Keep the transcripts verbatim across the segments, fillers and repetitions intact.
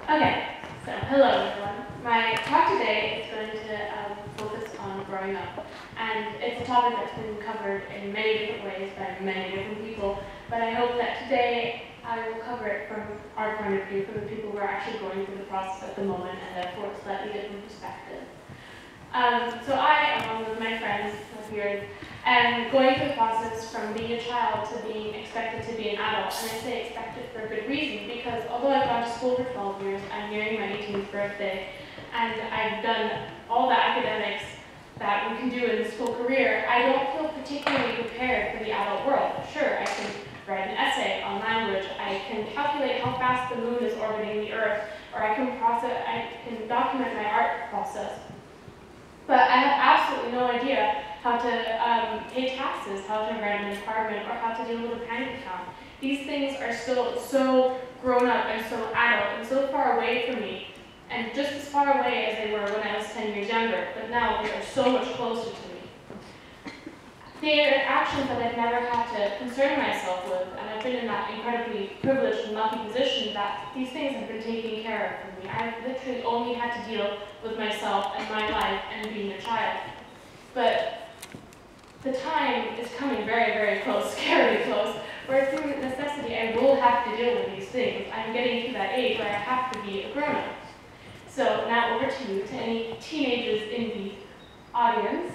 Okay, so hello everyone. My talk today is going to um, focus on growing up. And it's a topic that's been covered in many different ways by many different people, but I hope that today I will cover it from our point of view, from the people who are actually going through the process at the moment, and therefore a slightly different perspective. Um, so I, along with my friends here, am going through the process from being a child to being expected to be an adult. And I say expected for a good reason, because although I've gone to school for twelve years, I'm nearing my eighteenth birthday, and I've done all the academics that we can do in the school career, I don't feel particularly prepared for the adult world. Sure, I can write an essay on language, I can calculate how fast the moon is orbiting the Earth, or I can process, I can document my art process. But I have absolutely no idea how to um, pay taxes, how to rent an apartment, or how to deal with a bank account. These things are still so grown up and so adult and so far away from me, and just as far away as they were when I was ten years younger, but now they are so much closer to me. They are actions that I've never had to concern myself with, and I've been in that incredibly privileged and lucky position that these things have been taken care of for me. I've literally only had to deal with myself and my life and being a child. But the time is coming very, very close, scarily close, where through necessity I will have to deal with these things. I'm getting to that age where I have to be a grown-up. So now over to you, to any teenagers in the audience.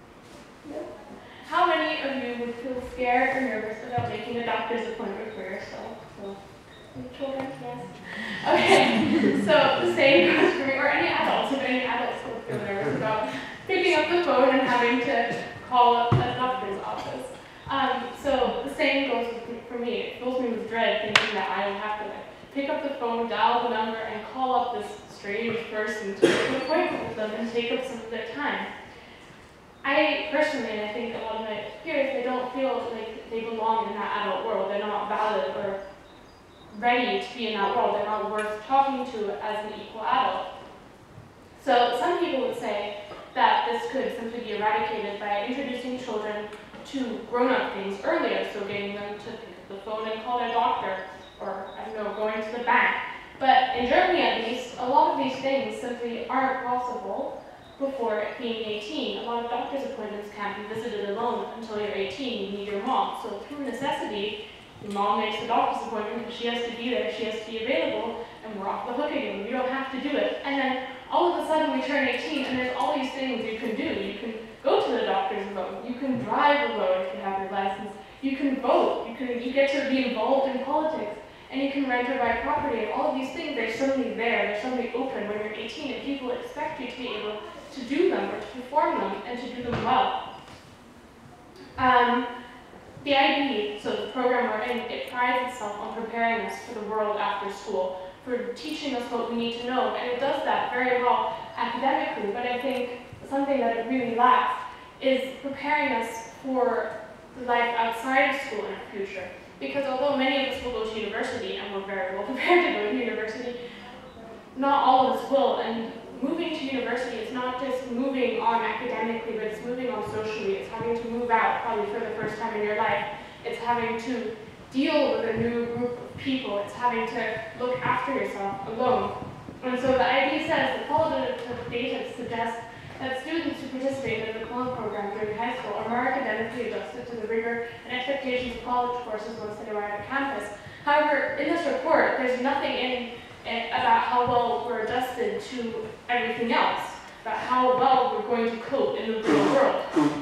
How many of you would feel scared or nervous about making a doctor's appointment for yourself? So, children, yes? Okay, so the same goes for me, or any adults, if any adults would feel nervous about picking up the phone and having to call up a doctor's office. Um, so the same goes for me. It fills me with dread thinking that I will have to like, pick up the phone, dial the number, and call up this strange person to make an appointment with them and take up some of their time. I personally, and I think a lot of my peers, they don't feel like they belong in that adult world. They're not valid or ready to be in that world. They're not worth talking to as an equal adult. So some people would say that this could simply be eradicated by introducing children to grown-up things earlier, so getting them to pick up the phone and call their doctor, or, I don't know, going to the bank. But in Germany, at least, a lot of these things simply aren't possible before being eighteen. A lot of doctor's appointments can't be visited alone until you're eighteen. You need your mom. So through necessity, your mom makes the doctor's appointment because she has to be there, she has to be available, and we're off the hook again. We don't have to do it. And then all of a sudden we turn eighteen, and there's all these things you can do. You can go to the doctor's alone. You can drive alone if you have your license. You can vote. You can you get to be involved in politics. And you can rent or buy property. And all of these things, they're suddenly there. They're suddenly open when you're eighteen, and people expect you to be able to do them or to perform them and to do them well. Um, the I B, so the program we're in, it prides itself on preparing us for the world after school, for teaching us what we need to know, and it does that very well academically, but I think something that it really lacks is preparing us for life outside of school in our future. Because although many of us will go to university, and we're very well prepared to go to university, not all of us will, and moving to university is not just moving on academically, but it's moving on socially. It's having to move out probably for the first time in your life. It's having to deal with a new group of people. It's having to look after yourself alone. And so the I B says that qualitative data suggests that students who participate in the COLON program during high school are more academically adjusted to the rigor and expectations of college courses once they arrive at campus. However, in this report, there's nothing in it about how well we're adjusted to everything else, about how well we're going to cope in the real world.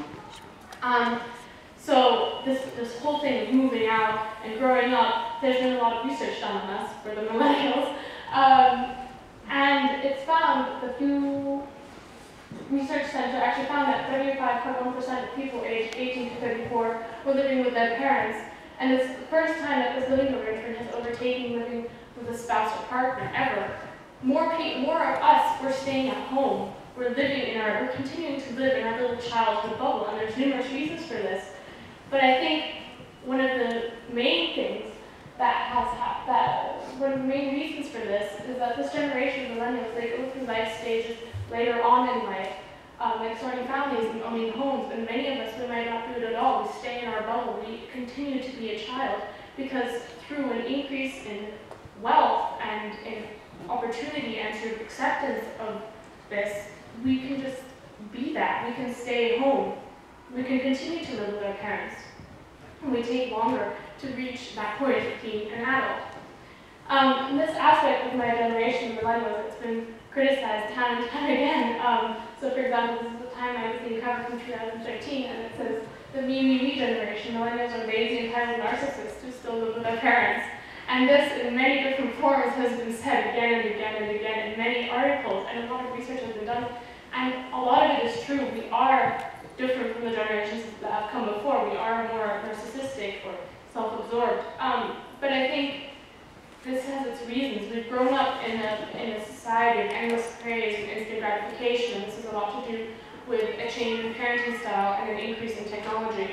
Um, so this, this whole thing of moving out and growing up, there's been a lot of research done on us for the millennials, um, and it's found the Pew Research Center actually found that thirty-five point one percent of people aged eighteen to thirty-four were living with their parents, and it's the first time that this living arrangement has overtaken living with a spouse or partner ever. More people, more of us, we're staying at home. We're living in our, we're continuing to live in our little childhood bubble, and there's numerous reasons for this. But I think one of the main things that has ha that one of the main reasons for this is that this generation of millennials, they go through life stages later on in life, um, like starting families and owning homes, and many of us, we might not do it at all. We stay in our bubble. We continue to be a child because through an increase in wealth and in opportunity and sort of acceptance of this, we can just be that. We can stay home. We can continue to live with our parents. And we take longer to reach that point of being an adult. Um, and this aspect of my generation, millennials, it's been criticized time and time again. Um, so for example, this is the Time magazine cover from two thousand thirteen, and it says, the me, me, me generation, millennials are lazy, entitled narcissists who still live with their parents. And this, in many different forms, has been said again and again and again in many articles, and a lot of research has been done. And a lot of it is true. We are different from the generations that have come before. We are more narcissistic or self-absorbed. Um, but I think this has its reasons. We've grown up in a, in a society of endless praise and instant gratification, and this has a lot to do with a change in parenting style and an increase in technology.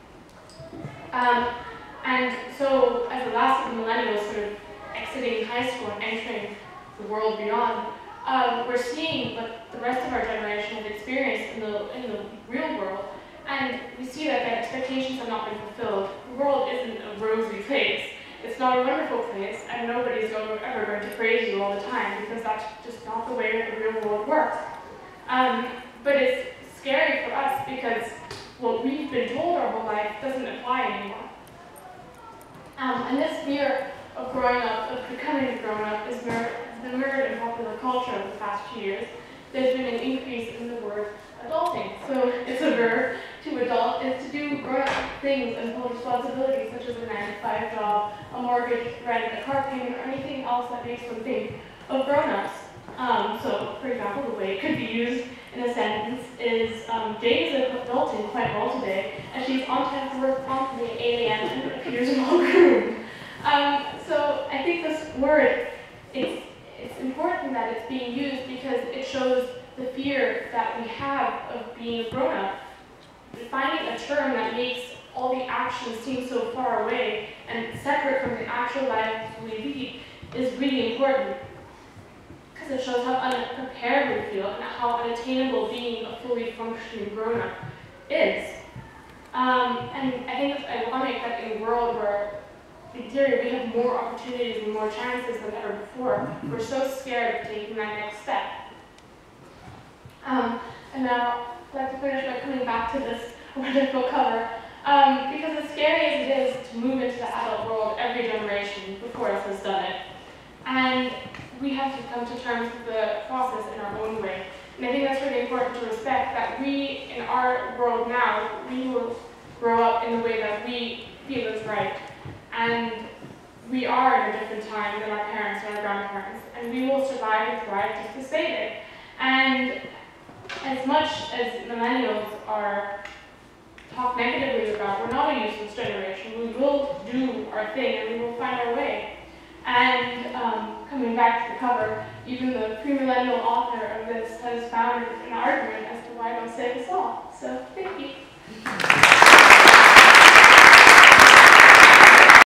Um, and so, as the last of the millennials sort of exiting high school and entering the world beyond, um, we're seeing what the rest of our generation has experienced in the, in the real world, and we see that their expectations have not been fulfilled. The world isn't a rosy place. It's not a wonderful place, and nobody's ever going to praise you all the time, because that's just not the way the real world works. Um, but it's scary for us because what we've been told our whole life doesn't apply anymore. Um, and this fear of growing up, of becoming a grown-up, is mirrored, has been mirrored in popular culture over the past few years. There's been an increase in the word adulting. So it's a verb. To adult is to do grown-up things and full responsibilities, such as a nine to five job, a mortgage, rent, a car payment, or anything else that makes them think of grown-ups. Um, so, for example, the way it could be used in a sentence is, um, Jane is adulting quite well today, and she's on time for work promptly at eight A M and appears well groomed. Um, so I think this word, it's, it's important that it's being used because it shows the fear that we have of being a grown-up. Finding a term that makes all the actions seem so far away and separate from the actual life we lead is really important, because it shows how unprepared we feel and how unattainable being a fully functioning grown-up is. Um, and I think it's ironic that in a world where, in theory, we have more opportunities and more chances than ever before, we're so scared of taking that next step. Um, and now, I'd like to finish by coming back to this wonderful cover, um, because as scary as it is to move into the adult world, every generation before us has done it. And we have to come to terms with the process in our own way. And I think that's really important to respect, that we, in our world now, we will grow up in the way that we feel is right. And we are in a different time than our parents and our grandparents, and we will survive and thrive just to stay there. And as much as millennials are talked negatively about, we're not a useless generation. We will do our thing and we will find our way. And um, coming back to the cover, even the pre-millennial author of this has found an argument as to why I don't save us all. So thank you.